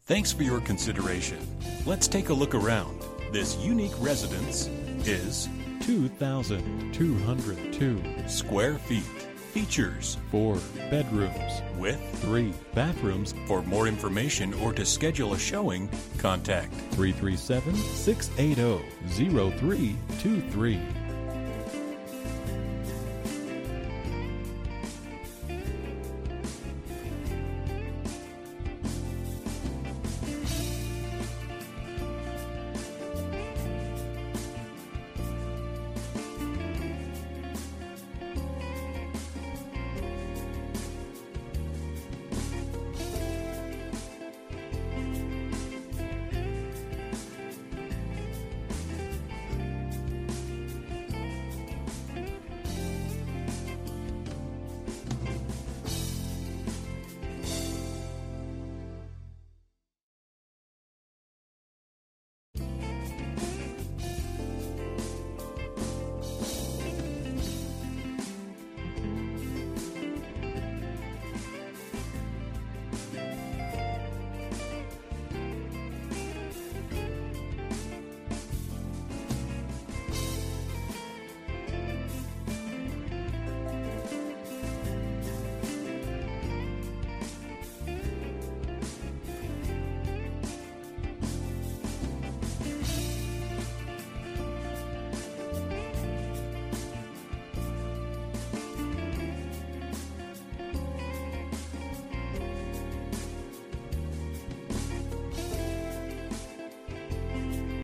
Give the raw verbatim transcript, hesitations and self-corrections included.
Thanks for your consideration. Let's take a look around. This unique residence is two thousand two hundred two square feet. Features four bedrooms with three bathrooms. For more information or to schedule a showing, contact three three seven, six eight zero, zero three two three.